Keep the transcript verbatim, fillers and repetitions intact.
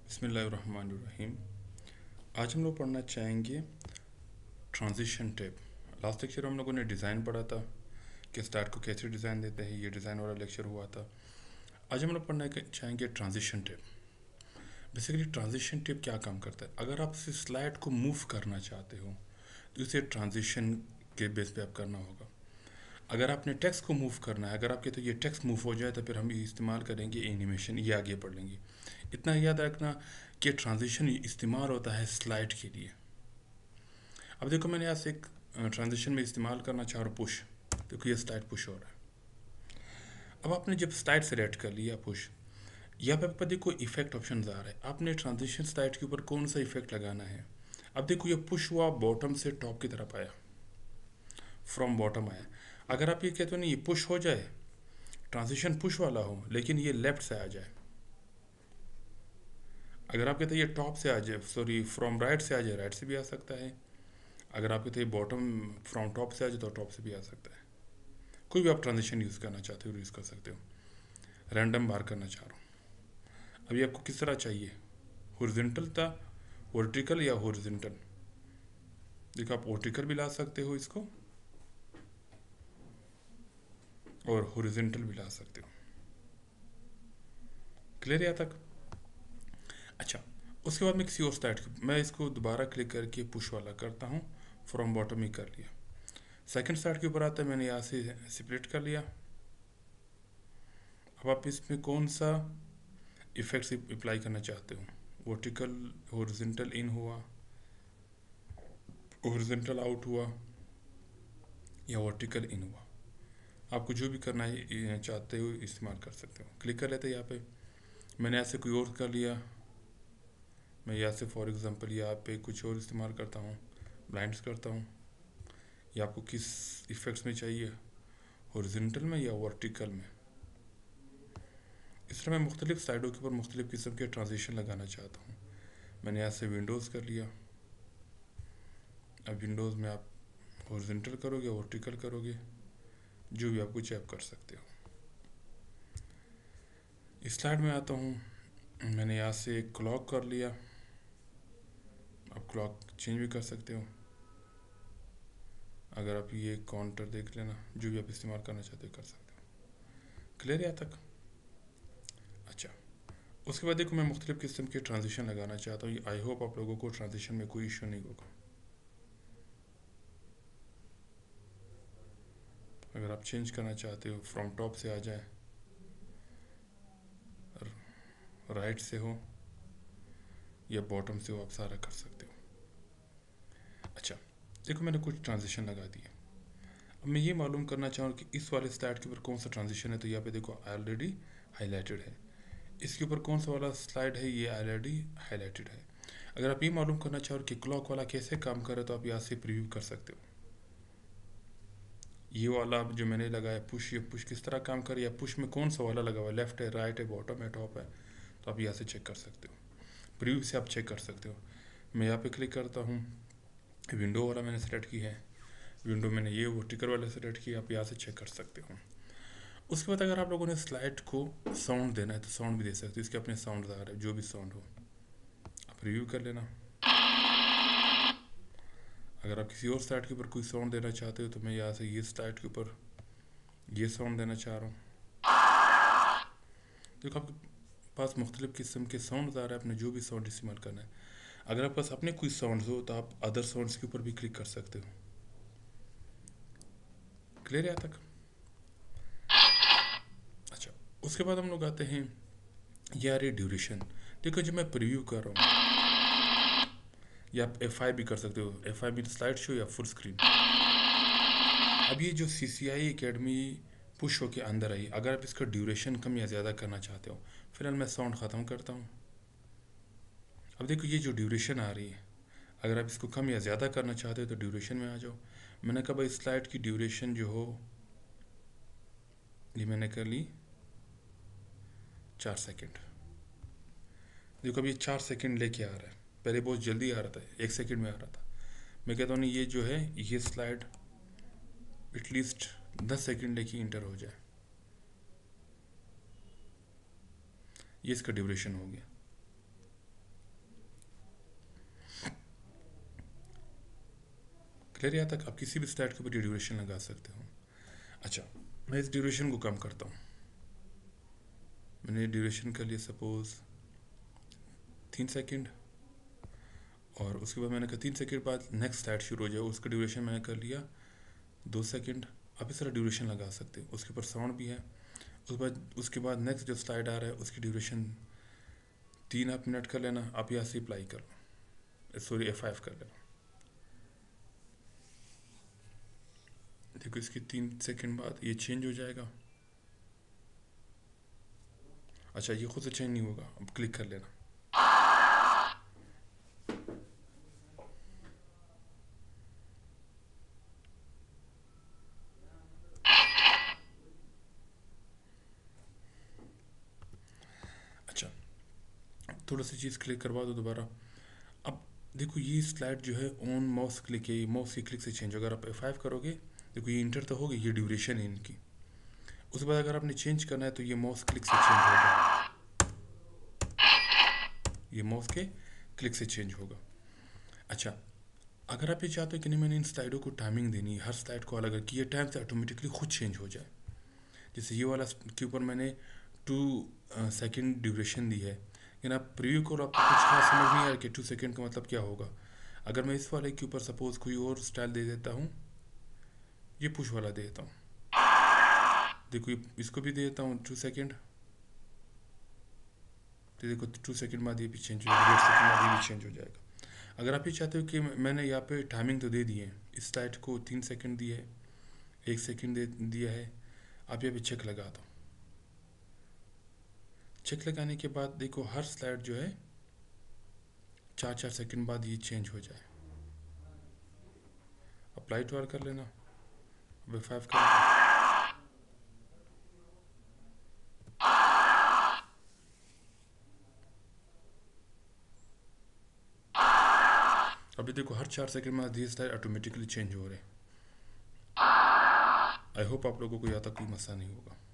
बिस्मिल्लाहिर्रहमानिर्रहीम। आज हम लोग पढ़ना चाहेंगे ट्रांजिशन टैब। लास्ट लेक्चर हम लोगों ने डिज़ाइन पढ़ा था कि स्टार्ट को कैसे डिज़ाइन देते हैं, ये डिज़ाइन वाला लेक्चर हुआ था। आज हम लोग पढ़ना चाहेंगे transition tab. Basically transition tab क्या काम करता है? अगर आप इस स्लाइड को मूव करना चाहते हो तो इसे ट्रांजिशन के बेस पे आप करना होगा। अगर आपने टेक्स्ट को मूव करना है, अगर आप कहते हो ये टेक्स्ट मूव हो जाए तो फिर हम इस्तेमाल करेंगे एनिमेशन, ये आगे पढ़ लेंगे। इतना याद रखना कि ट्रांजिशन इस्तेमाल होता है स्लाइड के लिए। अब देखो मैंने यहाँ से एक ट्रांजिशन में इस्तेमाल करना चाह रहा हूँ पुश। देखो ये स्लाइड पुश हो रहा है। अब आपने जब स्लाइड सेलेक्ट कर लिया पुश, यहाँ पे आपको देखो इफेक्ट ऑप्शन आ रहा है। आपने ट्रांजिशन स्लाइड के ऊपर कौन सा इफेक्ट लगाना है। अब देखो ये पुश हुआ, बॉटम से टॉप की तरफ आया, फ्रॉम बॉटम आया। अगर आप ये कहते हो नहीं ये पुश हो जाए, ट्रांजिशन पुश वाला हो, लेकिन ये लेफ्ट से आ जाए। अगर आप कहते हैं ये टॉप से आ जाए, सॉरी फ्रॉम राइट से आ जाए, राइट से भी आ सकता है। अगर आप कहते हैं बॉटम फ्रॉम टॉप से आ जाए तो टॉप से भी आ सकता है। कोई भी आप ट्रांजिशन यूज़ करना चाहते हो यूज़ कर सकते हो। रैंडम बार करना चाह रहा हूँ। अभी आपको किस तरह चाहिए, हॉरिजॉन्टल था, वर्टिकल या हॉरिजॉन्टल? देखो आप वर्टिकल भी ला सकते हो इसको और हॉरिजॉन्टल भी ला सकते हो। क्लियर यहाँ तक? अच्छा, उसके बाद मैं किसी और स्लाइड मैं इसको दोबारा क्लिक करके पुश वाला करता हूँ, फ्रॉम बॉटम ही कर लिया। सेकंड स्लाइड के ऊपर आता है, मैंने यहाँ से स्प्लिट कर लिया। अब आप इसमें कौन सा इफेक्ट्स अप्लाई करना चाहते हो? वर्टिकल, हॉरिजॉन्टल इन हुआ, हॉरिजॉन्टल आउट हुआ या वर्टिकल इन हुआ। आपको जो भी करना है चाहते हो इस्तेमाल कर सकते हो। क्लिक कर लेते हैं यहाँ पे। मैंने ऐसे कोई और कर लिया, मैं यहाँ से फॉर एग्जांपल यहाँ पे कुछ और इस्तेमाल करता हूँ, ब्लाइंड्स करता हूँ। या आपको किस इफेक्ट्स में चाहिए, हॉरिजॉन्टल में या वर्टिकल में? इस तरह मैं मुख्तलिफ साइडों के ऊपर मुख्तलिफ किस्म के ट्रांजिशन लगाना चाहता हूँ। मैंने यहाँ से विंडोज़ कर लिया। अब विंडोज़ में आप हॉरिजॉन्टल करोगे, वर्टिकल करोगे, जो भी आपको चाहिए आप कर सकते हो। इस स्लाइड में आता हूँ, मैंने यहाँ से क्लॉक कर लिया। आप क्लॉक चेंज भी कर सकते हो। अगर आप ये काउंटर देख लेना, जो भी आप इस्तेमाल करना चाहते हो कर सकते हो। क्लियर यहाँ तक? अच्छा, उसके बाद देखो मैं मुख्तलिफ किस्म के ट्रांजिशन लगाना चाहता हूँ। आई होप आप लोगों को ट्रांजिशन में कोई इशू नहीं होगा। अगर आप चेंज करना चाहते हो, फ्रॉम टॉप से आ जाए, राइट से हो या बॉटम से हो, आप सारा कर सकते हो। अच्छा, देखो मैंने कुछ ट्रांजिशन लगा दिए। अब मैं ये मालूम करना चाहूँ कि इस वाले स्लाइड के ऊपर कौन सा ट्रांजिशन है। तो यहाँ पे देखो ऑलरेडी हाईलाइटेड है। इसके ऊपर कौन सा वाला स्लाइड है, ये ऑलरेडी हाईलाइटेड है। अगर आप ये मालूम करना चाहो कि क्लॉक वाला कैसे काम करे तो आप यहाँ से प्रीव्यू कर सकते हो। ये वाला जो मैंने लगाया पुश, ये पुश किस तरह काम करे, या पुश में कौन सा वाला लगा हुआ है, लेफ्ट है, राइट है, बॉटम है, टॉप है, तो आप यहाँ से चेक कर सकते हो। प्रीव्यू से आप चेक कर सकते हो। मैं यहाँ पे क्लिक करता हूँ, विंडो वाला मैंने सेलेक्ट की है, विंडो मैंने ये वर्टिकल वाला सेलेक्ट किया, आप यहाँ से चेक कर सकते हो। उसके बाद अगर आप लोगों ने स्लाइड को साउंड देना है तो साउंड भी दे सकते हो। इसके अपने साउंड आ रहे हैं, जो भी साउंड हो आप रिव्यू कर लेना। अगर आप किसी और स्लाइड के ऊपर कोई साउंड देना चाहते हो तो मैं यहाँ से ये स्लाइड के ऊपर ये साउंड देना चाह रहा हूँ। देखो आपके पास मुख्तलिफ किस्म के साउंड आ रहे हैं, आपने जो भी साउंड इस्तेमाल करना है। अगर आपके पास अपने कोई साउंड हो तो आप अदर साउंड्स के ऊपर भी क्लिक कर सकते हो। क्लियर है यहाँ तक? अच्छा, उसके बाद हम लोग आते हैं यार ये ड्यूरेशन। देखो जब मैं प्रीव्यू कर रहा हूँ, या आप एफ आई भी कर सकते हो, एफ आई भी स्लाइड शो या फुल स्क्रीन। अब ये जो सी सी आई अकेडमी पुश हो के अंदर आई, अगर आप इसका ड्यूरेशन कम या ज़्यादा करना चाहते हो, फिलहाल मैं साउंड ख़त्म करता हूँ। अब देखो ये जो ड्यूरेशन आ रही है, अगर आप इसको कम या ज़्यादा करना चाहते हो तो ड्यूरेशन में आ जाओ। मैंने कहा भाई स्लाइड की ड्यूरेशन जो हो, ये मैंने कर ली चार सेकंड। देखो अब ये चार सेकंड लेके आ रहा है, पहले बहुत जल्दी आ रहा था, एक सेकंड में आ रहा था। मैं कहता हूँ नहीं, ये जो है ये स्लाइड एटलीस्ट दस सेकंड लेके इंटर हो जाए, ये इसका ड्यूरेशन हो गया। क्लियर? यहाँ तक आप किसी भी स्लाइड के ऊपर ये ड्यूरेशन लगा सकते हो। अच्छा, मैं इस ड्यूरेशन को कम करता हूँ। मैंने ड्यूरेशन कर लिया सपोज तीन सेकंड, और उसके बाद मैंने कहा तीन सेकंड बाद नेक्स्ट स्लाइड शुरू हो जाए, उसका ड्यूरेशन मैंने कर लिया दो सेकंड। आप इस तरह ड्यूरेशन लगा सकते हो। उसके ऊपर साउंड भी है। उसके बाद उसके बाद नेक्स्ट जो स्लाइड आ रहा है उसकी ड्यूरेशन तीन आप मिनट कर लेना। आप यहाँ से अप्लाई कर लो, सॉरी एफ फाइव कर लेना। देखो इसकी तीन सेकंड बाद ये चेंज हो जाएगा। अच्छा, ये खुद से चेंज नहीं होगा, अब क्लिक कर लेना। अच्छा, थोड़ा सी चीज़ क्लिक करवा दो दोबारा। अब देखो ये स्लाइड जो है ऑन माउस क्लिक है, माउस की क्लिक से चेंज होगा। अगर आप एफ फाइव करोगे, देखो ये इंटर तो होगी, ये ड्यूरेशन है इनकी। उसके बाद अगर आपने चेंज करना है तो ये माउस क्लिक से चेंज होगा, ये माउस के क्लिक से चेंज होगा। अच्छा, अगर आप ये चाहते हो कि नहीं मैंने इन स्लाइडों को टाइमिंग देनी है, हर स्लाइड को अलग कि ये टाइम से ऑटोमेटिकली खुद चेंज हो जाए, जैसे ये वाला के ऊपर मैंने टू सेकेंड ड्यूरेशन दी है, लेकिन आप प्रीव्यू करो आपको कुछ खास समझ नहीं आ रहा कि टू सेकेंड का मतलब क्या होगा। अगर मैं इस वाले के ऊपर सपोज कोई और स्टाइल दे देता हूँ, ये पुश वाला दे देता हूँ, देखो इसको भी दे देता हूँ टू सेकेंड, तो देखो टू सेकेंड बाद ये भी चेंज हो जाएगा, डेढ़ सेकेंड बाद ये भी चेंज हो जाएगा। अगर आप ये चाहते हो कि मैंने यहाँ पे टाइमिंग तो दे दी है, इस स्लाइड को तीन सेकंड दिया है, एक सेकंड दे दिया है, आप यहाँ पे चेक लगा दो। चेक लगाने के बाद देखो हर स्लाइड जो है चार चार सेकंड बाद ये चेंज हो जाए। अप्लाई टू आर कर लेना, वे फाइव कर लेना। अभी देखो हर चार सेकंड बाद ये स्लाइड ऑटोमेटिकली चेंज हो रहे हैं। आई होप आप लोगों को यहाँ तक कोई मसला नहीं होगा।